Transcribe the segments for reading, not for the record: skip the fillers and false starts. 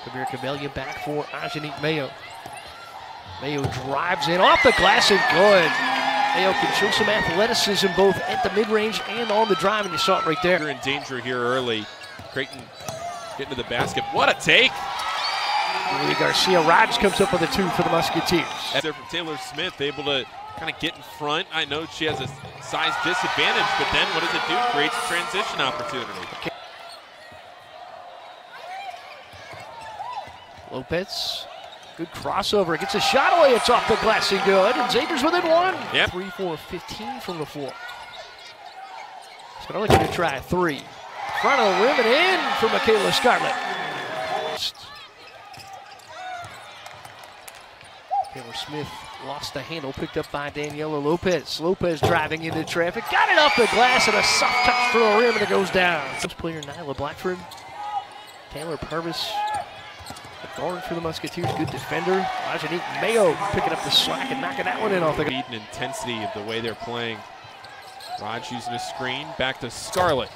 Xavier back for Angelique Mayo. Mayo drives in off the glass and good. Mayo can show some athleticism both at the mid-range and on the drive, and you saw it right there. You're in danger here early. Creighton getting to the basket. What a take! Garcia Rogers comes up with a 2 for the Musketeers. There from Taylor Smith, able to kind of get in front. I know she has a size disadvantage, but then what does it do? Creates a transition opportunity. Okay. Lopez, good crossover, gets a shot away, it's off the glass and good, and Xavier's within 1. Yep. 3 for 15 from the floor. Scarlett going to try a 3. Front of the rim and in for Michaela Scarlett. Taylor Smith lost the handle, picked up by Daniela Lopez. Lopez driving into traffic, got it off the glass, and a soft touch for the rim, and it goes down. Player Nyla Blackford, Taylor Purvis, the guard for the Musketeers, good defender. Angelique Mayo picking up the slack and knocking that one in off the speed and intensity of the way they're playing. Raj using a screen, back to Scarlett.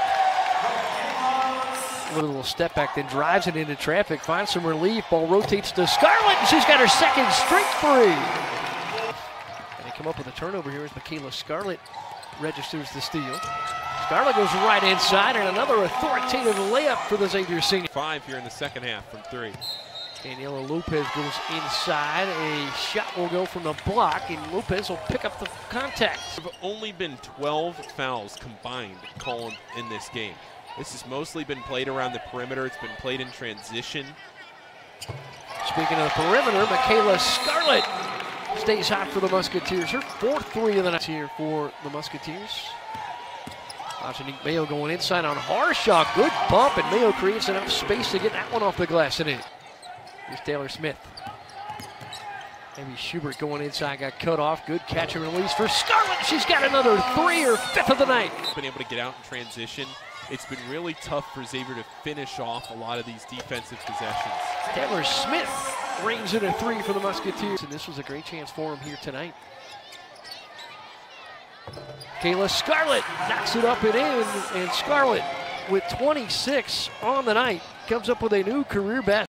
A little step back, then drives it into traffic, finds some relief, ball rotates to Scarlett, and she's got her second straight 3. And they come up with a turnover here as Michaela Scarlett registers the steal. Scarlett goes right inside, and another authoritative layup for the Xavier senior. 5 here in the second half from 3. Daniela Lopez goes inside, a shot will go from the block, and Lopez will pick up the contact. There have only been 12 fouls combined called in this game. This has mostly been played around the perimeter. It's been played in transition. Speaking of the perimeter, Michaela Scarlett stays hot for the Musketeers. Her 4th 3 of the night here for the Musketeers. Angelique Mayo going inside on Harshaw. Good bump, and Mayo creates enough space to get that one off the glass and in. Here's Taylor Smith. Maybe Schubert going inside, got cut off. Good catch and release for Scarlett. She's got another 3, her 5th of the night. Been able to get out in transition. It's been really tough for Xavier to finish off a lot of these defensive possessions. Taylor Smith rings in a 3 for the Musketeers, and this was a great chance for him here tonight. Kayla Scarlett knocks it up and in, and Scarlett with 26 on the night comes up with a new career best.